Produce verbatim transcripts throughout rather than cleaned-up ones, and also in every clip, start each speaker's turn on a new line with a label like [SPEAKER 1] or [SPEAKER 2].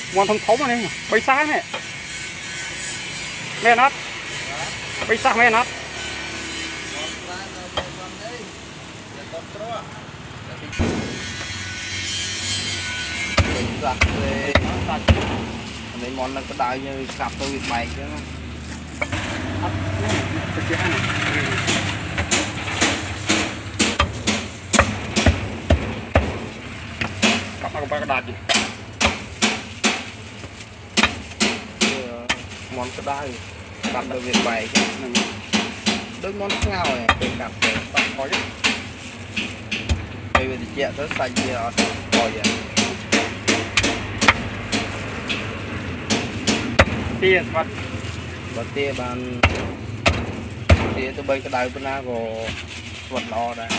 [SPEAKER 1] mòn thằng thấu mà này bay xa này mẹ nát bay xa mẹ nát
[SPEAKER 2] giặt về mấy món nó có đai như cặp tôi bị mày chứ
[SPEAKER 1] cặp nó có cái đai gì
[SPEAKER 2] món có đai cặp tôi bị mày chứ đôi món ngao này cái cặp này
[SPEAKER 1] có chứ
[SPEAKER 2] bây giờ thì chuyện rất sạch gì ở coi vậy
[SPEAKER 1] tiền vật
[SPEAKER 2] bật tia bàn tia từ bây cái đài bên nào có vật lo đây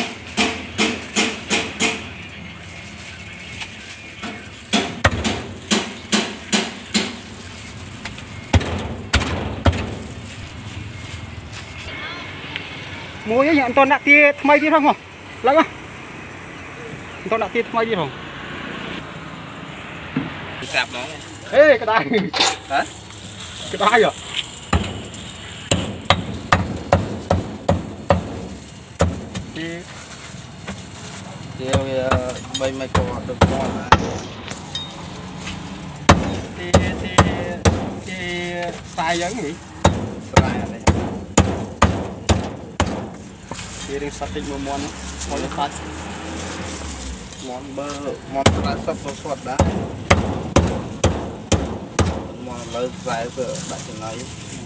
[SPEAKER 1] mua cái nhận toàn đặt tia thay đi không hả lắm á toàn đặt tia thay đi không
[SPEAKER 2] cặp đó
[SPEAKER 1] ê cái đai
[SPEAKER 2] hả
[SPEAKER 1] cái đai à
[SPEAKER 2] tia tia bây mấy cô được ngon
[SPEAKER 1] tia tia tia sai giống gì
[SPEAKER 2] sai ở đây
[SPEAKER 1] tia đừng sát tinh một món món nó sát
[SPEAKER 2] món bơ món là sắp có sọt đã món lớn dài vừa đại trên này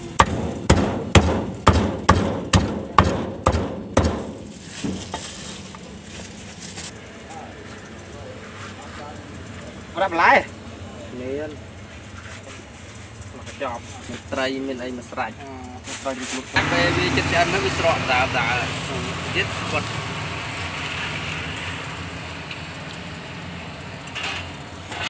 [SPEAKER 1] đập lại
[SPEAKER 2] miên
[SPEAKER 1] chọc
[SPEAKER 2] mình trai mình ấy mà sạch
[SPEAKER 1] trai đi
[SPEAKER 2] về vi chất ăn nó bị sọt đã đã chết vật